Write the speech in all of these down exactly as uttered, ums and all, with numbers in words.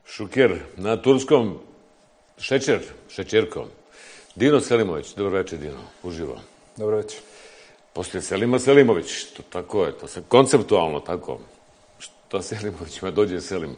Šuker na turskom šećer, šećerkom. Dino Selimović, dobro večer Dino, uživo. Dobro večer. Poslije Selima Selimović, to tako je, to se konceptualno tako. Šta Selimović ima, dođe Selim.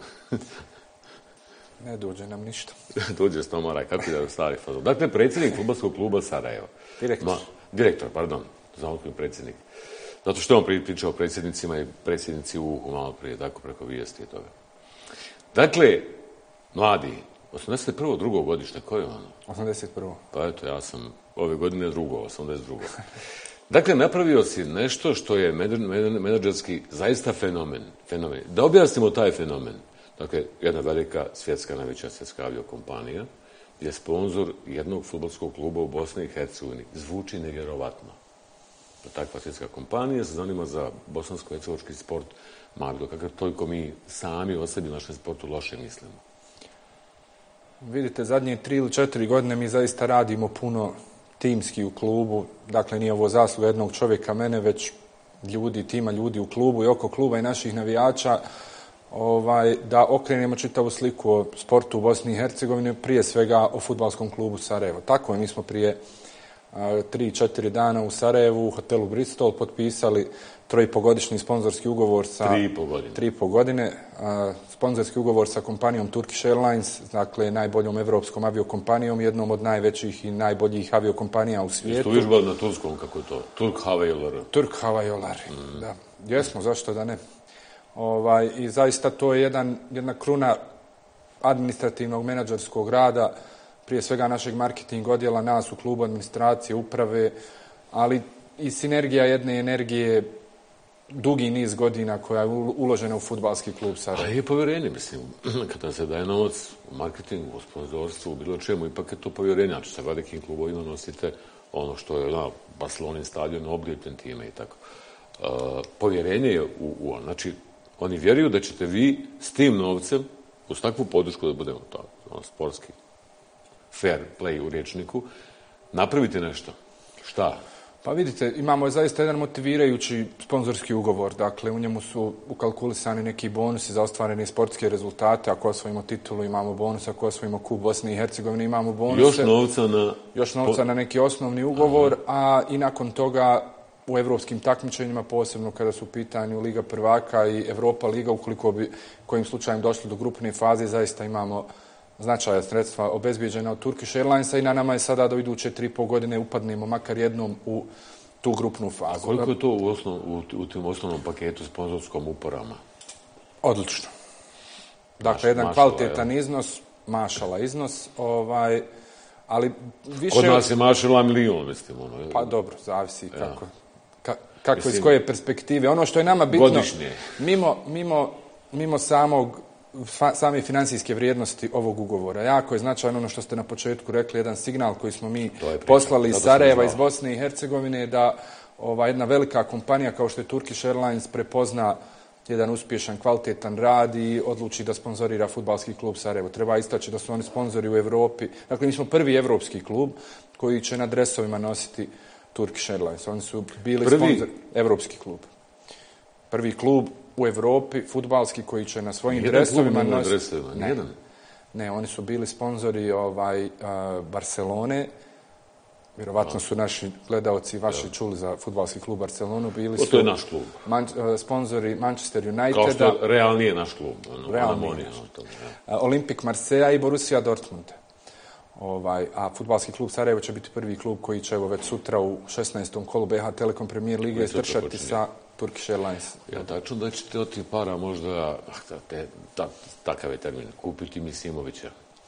Ne dođe nam ništa. Dođe Stomaraj, kako je stari fazon. Dakle, predsjednik fudbalskog kluba Sarajevo. Direktor. Ma, direktor, pardon, znamo koji predsjednik. Zato što on pričao o predsjednicima i predsjednici u uhu malo prije, tako preko vijesti i toga. Dakle, mladi, osamdeset prvo drugo godište, koje je ono? osamdeset prvo Pa eto, ja sam ove godine drugo, osamdeset drugo Dakle, napravio si nešto što je menadžerski zaista fenomen. fenomen. Da objasnimo taj fenomen. Dakle, jedna velika svjetska, najveća svjetska aviokompanija je sponzor jednog fudbalskog kluba u Bosni i Hercegovini. Zvuči nevjerovatno. Takva svjetska kompanija se zanima za bosansko-hercegovački sport, magdo, kakav toliko mi sami o sebi u našem sportu loše mislimo. Vidite, zadnje tri ili četiri godine mi zaista radimo puno timski u klubu. Dakle, nije ovo zasluga jednog čovjeka, mene, već ljudi, tima ljudi u klubu i oko kluba i naših navijača, ovaj, da okrenemo čitavu sliku o sportu u Bosni i Hercegovini, prije svega o fudbalskom klubu Sarajevo. Tako je, mi smo prije tri, četiri dana u Sarajevu, u hotelu Bristol, potpisali trojipogodišnji sponzorski ugovor sa... Tri i po godine. Tri i po godine. A, sponzorski ugovor sa kompanijom Turkish Airlines, dakle najboljom evropskom aviokompanijom, jednom od najvećih i najboljih aviokompanija u svijetu. Jeste uvježbali na turskom, kako je to? Turk Havajolar. Turk Havajolar, mm. da. Jesmo, zašto da ne? Ovaj, I zaista to je jedan, jedna kruna administrativnog menadžerskog rada, prije svega našeg marketing odjela, nas u klubu, administracije, uprave, ali i sinergija jedne energije dugi niz godina koja je uložena u fudbalski klub Sarajevo. A je povjerenje, mislim, kada se daje novac u marketingu, u sponzorstvu, u bilo čemu, ipak je to povjerenje, znači sa velikim klubovima nosite ono što je na Barcelonin stadion, obljepljen time i tako. Uh, povjerenje je u, u on, znači oni vjeruju da ćete vi s tim novcem, uz takvu podršku da budemo to, ono, sportski fair play u rječniku, napraviti nešto. Šta? Pa vidite, imamo zaista jedan motivirajući sponzorski ugovor. Dakle, u njemu su ukalkulisani neki bonusi za ostvarene sportske rezultate. Ako osvojimo titulu, imamo bonus. Ako osvojimo kup Bosne i Hercegovine, imamo bonuse. Još novca na... Još novca na neki osnovni ugovor, aha, a i nakon toga u evropskim takmičenjima, posebno kada su u pitanju Liga prvaka i Evropa Liga, ukoliko bi kojim slučajem došli do grupne faze, zaista imamo značaja sredstva obezbijeđena od Turkish Airlinesa i na nama je sada da u iduće tri i po godine upadnemo makar jednom u tu grupnu fazu. A koliko je to u, osnov, u, u tim osnovnom paketu sponzorskom uporama? Odlično. Dakle, Maš, jedan mašala, kvalitetan je. iznos, mašala iznos, ovaj, ali više... Kod nas je mašala milijon, mislim. Ono, pa dobro, zavisi ja. kako, ka, kako mislim, iz koje perspektive. Ono što je nama bitno... Godišnje. Mimo, mimo, mimo samog Fa, same financijske vrijednosti ovog ugovora. Jako je značajno ono što ste na početku rekli, jedan signal koji smo mi poslali iz Sarajeva, iz Bosne i Hercegovine, da ova jedna velika kompanija kao što je Turkish Airlines prepozna jedan uspješan, kvalitetan rad i odluči da sponzorira fudbalski klub Sarajevo. Treba istaći da su oni sponzori u Evropi. Dakle, mi smo prvi evropski klub koji će na dresovima nositi Turkish Airlines. Oni su bili prvi... sponzor, evropski klub. Prvi klub u Evropi, fudbalski, koji će na svojim Jedan dresovima nositi... Dresovima, ne, ne, oni su bili sponzori ovaj, uh, Barcelone. Vjerovatno su naši gledaoci vaši ja. čuli za fudbalski klub Barcelonu. Bili o, to je naš klub. Man, uh, sponzori Manchester Uniteda. Kao što Real nije naš klub. Ono, Real nije naš klub. Ja. Uh, Olimpik Marseille i Borussia Dortmund. Ovaj, a fudbalski klub Sarajevo će biti prvi klub koji će evo već sutra u šesnaestom kolu B H Telekom Premier Lige stršati sa Turkish Airlines. Ja, tačno da ćete od tih para možda, te, ta, takav je termin, kupiti Misimovića.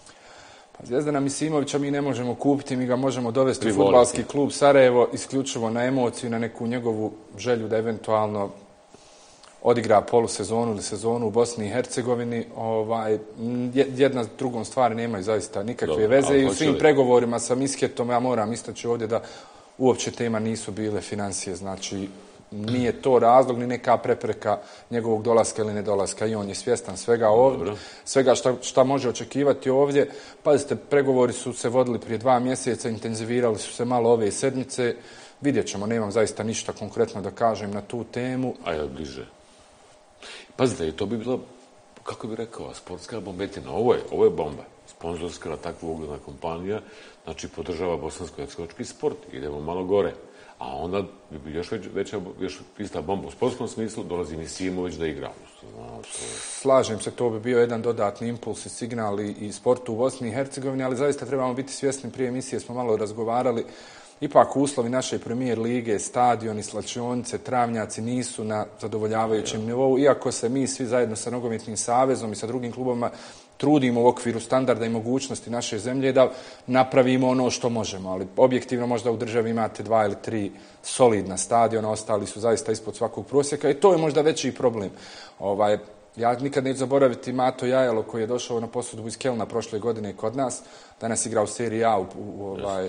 Pa Zvezdana Misimovića mi ne možemo kupiti, mi ga možemo dovesti u fudbalski klub Sarajevo isključivo na emociju, na neku njegovu želju da eventualno odigra polusezonu ili sezonu u Bosni i Hercegovini. Ovaj, jedna s drugom stvari nemaju zaista nikakve Dobre, veze i u svim li... pregovorima sa Misketom ja moram istaći ovdje da uopće tema nisu bile financije, znači nije to razlog ni neka prepreka njegovog dolaska ili nedolaska i on je svjestan svega ovdje, svega šta, šta može očekivati ovdje. Pazite, pregovori su se vodili prije dva mjeseca, intenzivirali su se malo ove sedmice, vidjet ćemo, nemam zaista ništa konkretno da kažem na tu temu. A ja bliže. Pazite, to bi bilo kako bi rekao, sportska bombetina. Ovo je, ovo je bomba. Sponzorska takva ugledna kompanija, znači podržava bosansko-hercegovački sport. Idemo malo gore. A onda bi još već, veća, još ista bomba u sportskom smislu, dolazi Misimović da igra. Slažem se, to bi bio jedan dodatni impuls i signal i sportu u Bosni i Hercegovini, ali zaista trebamo biti svjesni, prije emisije smo malo razgovarali, ipak uslovi naše premijer lige, stadioni, slačionice, travnjaci nisu na zadovoljavajućem ja. nivou, iako se mi svi zajedno sa Nogometnim savezom i sa drugim klubovima trudimo u okviru standarda i mogućnosti naše zemlje da napravimo ono što možemo, ali objektivno možda u državi imate dva ili tri solidna stadiona, ostali su zaista ispod svakog prosjeka i to je možda veći problem. Ovaj, ja nikad neću zaboraviti Mato Jajalo koji je došao na posudbu iz Kelna prošle godine kod nas, danas igra u seriji A u, u ovaj,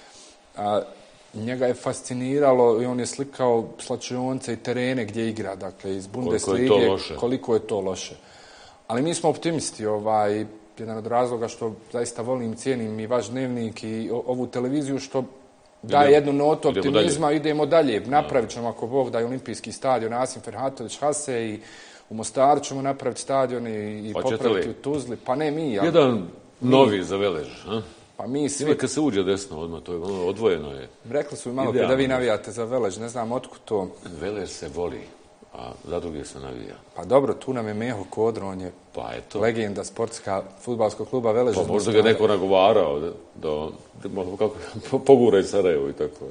a, njega je fasciniralo i on je slikao slačionce i terene gdje igra, dakle iz Bundeslige, koliko, koliko je to loše. Ali mi smo optimisti, ovaj, jedan od razloga što zaista volim, cijenim i vaš dnevnik i ovu televiziju, što daje idemo, jednu notu optimizma, idemo dalje, idemo dalje. Napravit ćemo, ako Bog da, olimpijski stadion Asim Ferhatović Hase i u Mostaru ćemo napraviti stadion i, i popraviti u Tuzli. Pa ne mi, ali... Jedan novi mi, za Velež, a? Pa mi svi... Ima kad se uđe desno odmah, to je ono, odvojeno je. Rekli su mi malo prije da vi navijate za Velež, ne znam otkud to. Velež se voli, a za druge se navija. Pa dobro, tu nam je Meho Kodro, on je pa eto. legenda sportska fudbalskog kluba Velež. Pa možda ga neko nagovarao da, da, da kako, poguraj Sarajevo i tako.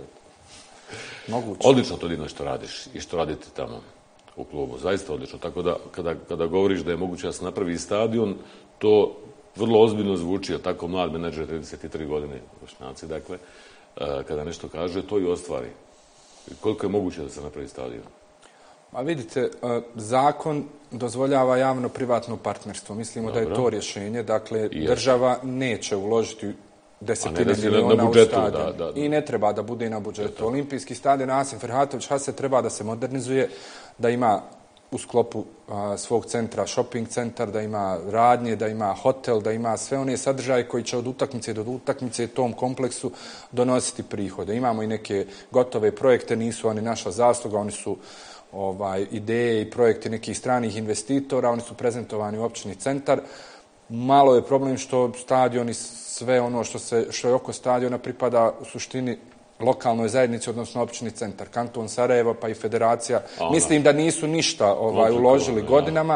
Moguće. Odlično to Dino što radiš i što radite tamo u klubu, zaista odlično. Tako da kada, kada govoriš da je moguće da se napravi stadion, to vrlo ozbiljno zvuči, od tako mlad menadžer, trideset tri godine, Bošnjaci, dakle, kada nešto kaže, to i ostvari. Koliko je moguće da se napravi stadion? Ma vidite, zakon dozvoljava javno-privatno partnerstvo. Mislimo Dobro. da je to rješenje. Dakle, I država neće uložiti desetine miliona u stadion. Da, da, da. I ne treba da bude na budžetu. Olimpijski stadion Asim Ferhatović Hase treba da se modernizuje, da ima u sklopu a, svog centra shopping centar, da ima radnje, da ima hotel, da ima sve one sadržaje koji će od utakmice do utakmice tom kompleksu donositi prihode. Imamo i neke gotove projekte, nisu oni naša zasluga, oni su ovaj, ideje i projekte nekih stranih investitora, oni su prezentovani u općini centar. Malo je problem što stadion i sve ono što, se, što je oko stadiona pripada u suštini lokalnoj zajednici, odnosno općini centar, kanton Sarajevo, pa i federacija. Ona. Mislim da nisu ništa ovaj, uložili godinama,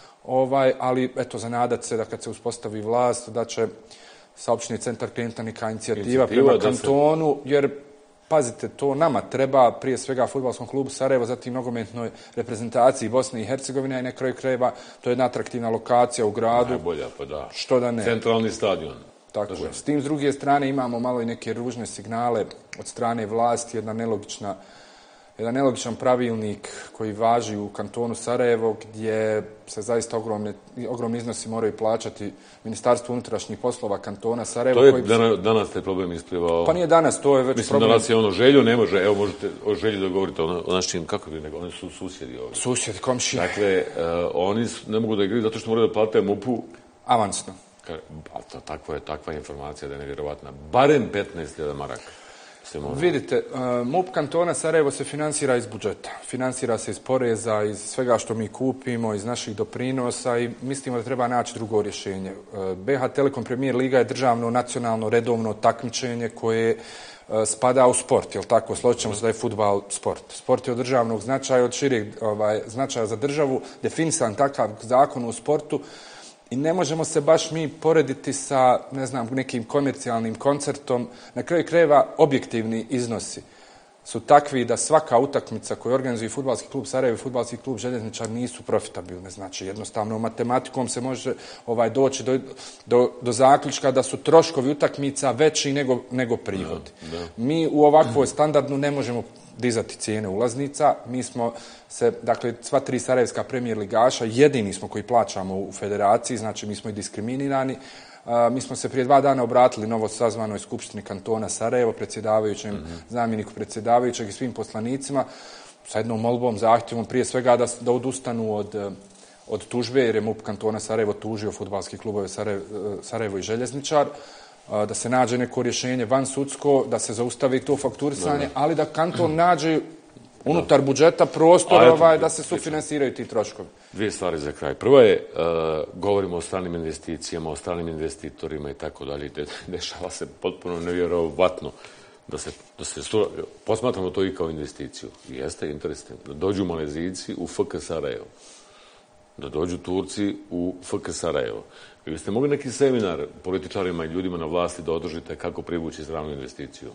ovaj, ali eto, zanadat se da kad se uspostavi vlast, da će sa općini centar krenuti neka inicijativa, inicijativa prema kantonu, se... jer pazite, to nama treba, prije svega fudbalskom klubu Sarajevo, zatim nogometnoj reprezentaciji Bosne i Hercegovine i na kraju krajeva, to je jedna atraktivna lokacija u gradu. Najbolja, pa da. Što da ne. Centralni stadion. Tako je. S tim, s druge strane, imamo malo i neke ružne signale od strane vlasti, jedna nelogična, jedan nelogičan pravilnik koji važi u kantonu Sarajevo, gdje se zaista ogromne, ogromni iznosi moraju plaćati Ministarstvo unutrašnjih poslova kantona Sarajevo. To je koji... danas, danas taj problem isplivao. Pa nije danas, to je već Mislim, problem. Mislim, danas je ono Želju, ne može, evo možete o Želji da govorite o, o našim, kako bi nego, oni su susjedi ovdje. Susjedi, komšije. Dakle, uh, oni ne mogu da igraju zato što moraju da plate MUP-u. Avansno. A to, takva je takva informacija da je nevjerovatna. Barem petnaest hiljada maraka. Vidite, uh, MUP kantona Sarajevo se finansira iz budžeta. Finansira se iz poreza, iz svega što mi kupimo, iz naših doprinosa i mislimo da treba naći drugo rješenje. Uh, B H Telekom Premier Liga je državno, nacionalno, redovno takmičenje koje uh, spada u sport, jel tako? Složit ćemo se da je fudbal sport. Sport je od državnog značaja, od šireg ovaj, značaja za državu, definisan takav zakon u sportu. I ne možemo se baš mi porediti sa, ne znam, nekim komercijalnim koncertom. Na kraju krajeva objektivni iznosi su takvi da svaka utakmica koju organizuje fudbalski klub Sarajevo i fudbalski klub Željezničar nisu profitabilne. Znači, jednostavno, matematikom se može ovaj, doći do, do, do zaključka da su troškovi utakmica veći nego, nego prihodi. Da, da. Mi u ovakvoj standardnu ne možemo dizati cijene ulaznica. Mi smo se, dakle, sva tri sarajevska premijer ligaša, jedini smo koji plaćamo u federaciji, znači mi smo i diskriminirani. Uh, mi smo se prije dva dana obratili novo sazvanoj skupštini kantona Sarajevo, predsjedavajućem, mm-hmm. zamjeniku predsjedavajućeg i svim poslanicima, sa jednom molbom, zahtjevom, prije svega da, da odustanu od, od tužbe, jer je MUP kantona Sarajevo tužio fudbalski klubove Sarajevo, Sarajevo i Željezničar, uh, da se nađe neko rješenje van sudsko, da se zaustavi to fakturisanje, ali da kanton nađe unutar budžeta prostor A, ovaj, eto, da se sufinansiraju ti troškovi. Dvije stvari za kraj. Prva je, uh, govorimo o stranim investicijama, o stranim investitorima i tako dalje. De, dešava se potpuno nevjerovatno da se, da se posmatramo to i kao investiciju. Jeste interesantno. Da dođu Malezijci u F K Sarajevo. Da dođu Turci u F K Sarajevo. Vi biste mogli neki seminar političarima i ljudima na vlasti da održite kako privući stranu investiciju?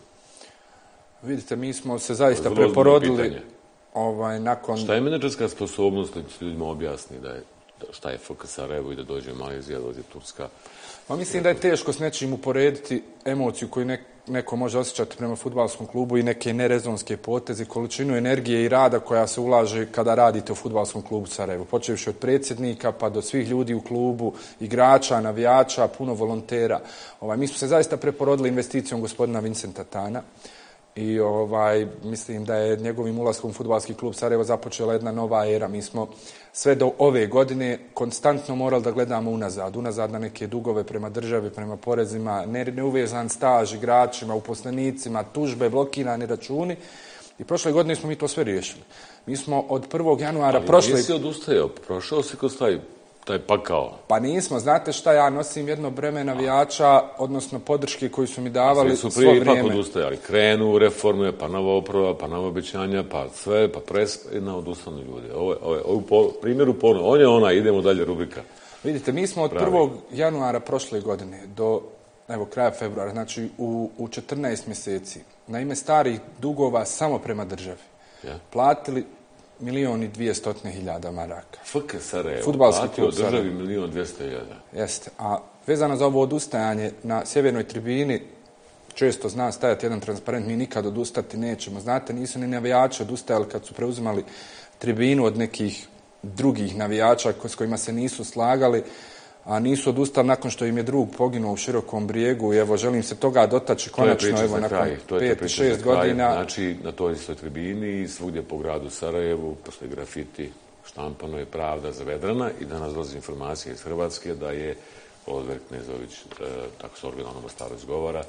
Vidite, mi smo se zaista preporodili ovaj, nakon... Šta je menadžerska sposobnost da se ljudima objasni da je, šta je F K Sarajevo i da dođe Malezija, da dođe Turska? Pa mislim da je teško s nečim uporediti emociju koju ne, neko može osjećati prema fudbalskom klubu i neke nerezonske poteze, količinu energije i rada koja se ulaže kada radite u fudbalskom klubu Sarajevo. Počevši od predsjednika pa do svih ljudi u klubu, igrača, navijača, puno volontera. Ovaj, mi smo se zaista preporodili investicijom gospodina Vincenta Tana. I ovaj, mislim da je njegovim ulaskom u fudbalski klub Sarajevo započela jedna nova era. Mi smo sve do ove godine konstantno morali da gledamo unazad. Unazad na neke dugove prema državi, prema porezima, neuvezan staž igračima, uposlenicima, tužbe, blokirani računi. I prošle godine smo mi to sve riješili. Mi smo od prvog januara Ali prošle... Ali nisi odustajao, prošao si kroz taj, taj pakao. Pa nismo, znate šta, ja nosim jedno breme navijača, odnosno podrške koju su mi davali svo vrijeme. Svi su prije ipak odustajali. Krenu u reforme, pa nova oprava, pa nova obećanja, pa sve, pa pres, jedna odustanu ljudi. Ovo, ovo, ovo po, primjeru ponovno, on je ona, idemo dalje, rubrika. Vidite, mi smo od prvog januara prošle godine do, evo, kraja februara, znači u, u četrnaest mjeseci, na ime starih dugova samo prema državi, ja. platili milijon i dvijestotine hiljada maraka. F K Sarajevo, Fudbalski platio klub državi milijon dvjesto hiljada. Jeste, a vezano za ovo odustajanje na sjevernoj tribini, često zna stajati jedan transparent, mi nikad odustati nećemo. Znate, nisu ni navijači odustajali kad su preuzimali tribinu od nekih drugih navijača s kojima se nisu slagali, a nisu odustali nakon što im je drug poginuo u Širokom Brijegu i evo, želim se toga dotaći konačno, evo, nakon pet, šest godina. Znači, na toj istoj tribini, svugdje po gradu Sarajevu, posle grafiti, štampano je Pravda za Vedrana i danas dolazi informacija iz Hrvatske da je Oliver Knezović, tako se originalno Mostaru izgovara,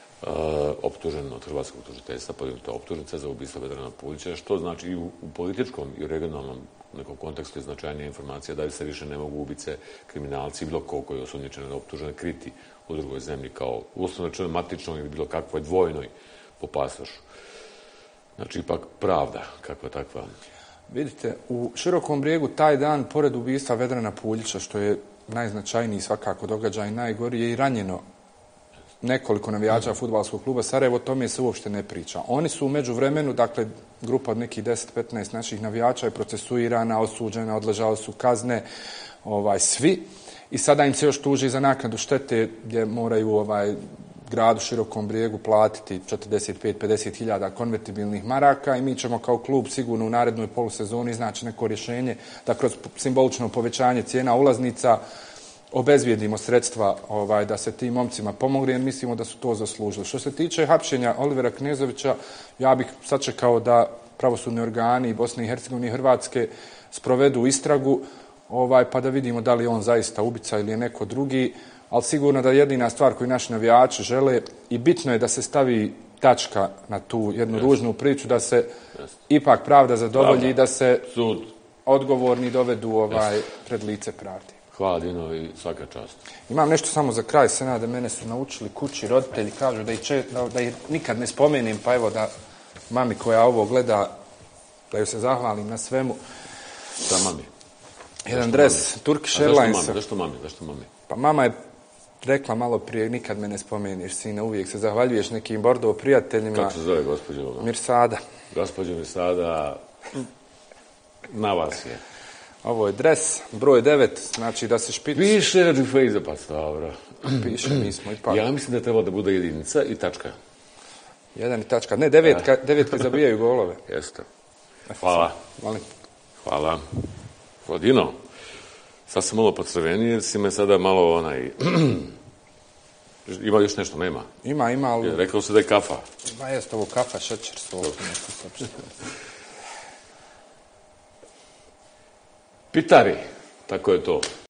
optužen od hrvatskog tužiteljstva, podignuta optužnica za ubistvo Vedrana Puljića, što znači i u, u političkom i u regionalnom nekom kontekstu je značajnija informacija da se više ne mogu ubice, kriminalci, bilo ko koji je osumnjičen ili optužen kriti u drugoj zemlji kao uslovno rečeno matičnoj ili bilo kakvoj dvojnoj po pasošu. Znači, ipak pravda, kakva takva. Vidite, u Širokom Brijegu taj dan, pored ubistva Vedrana Puljića, što je najznačajniji svakako događaj, najgori, je i ranjeno nekoliko navijača fudbalskog kluba Sarajevo, o tome se uopšte ne priča. Oni su u međuvremenu, dakle, grupa od nekih deset petnaest naših navijača je procesuirana, osuđena, odležali su kazne, ovaj, svi. I sada im se još tuži za naknadu štete gdje moraju ovaj, gradu Širokom Brijegu platiti četrdeset pet do pedeset hiljada konvertibilnih maraka i mi ćemo kao klub sigurno u narednoj polusezoni iznaći neko rješenje da kroz simbolično povećanje cijena ulaznica obezvijedimo sredstva ovaj, da se tim momcima pomogne, jer mislimo da su to zaslužili. Što se tiče hapšenja Olivera Knezovića, ja bih sačekao da pravosudni organi Bosne i Hercegovine i Hrvatske sprovedu istragu, ovaj, pa da vidimo da li je on zaista ubica ili je neko drugi, ali sigurno da je jedina stvar koju naši navijači žele i bitno je da se stavi tačka na tu jednu yes. ružnu priču, da se yes. ipak pravda zadovolji i da se sud odgovorni dovedu ovaj, yes. pred lice pravde. Hvala Dino i svaka čast. Imam nešto samo za kraj, se nada, mene su naučili kući roditelji, kažu da ih, če, da, da ih nikad ne spomenem, pa evo da mami koja ovo gleda, da joj se zahvalim na svemu. Šta mami? Jedan Zašto dres mami? Turkish Airlinesa. Zašto mami? Zašto mami? Pa mama je rekla malo prije, nikad me ne spomeniš, sine, uvijek se zahvaljuješ nekim Bordeaux prijateljima. Kako se zove gospođo? Mirsada. Gospođo Mirsada, na vas je. Ovo je dres, broj devet, znači da se špic... Piše Energy Phase, pa stavro. Piše, mi smo ipak... Ja mislim da je trebalo da bude jedinica i tačka. Jedan i tačka. Ne, devetka, devetke zabijaju golove. Jeste. Hvala. Hvala. Hvala. Vodino, sad sam malo podcrveniji jer si me sada malo onaj... Ima još nešto, nema? Ima, ima, ali... Rekao se da je kafa. Ma jest, ovo kafa, šećer, sto. Pitari, tako je to.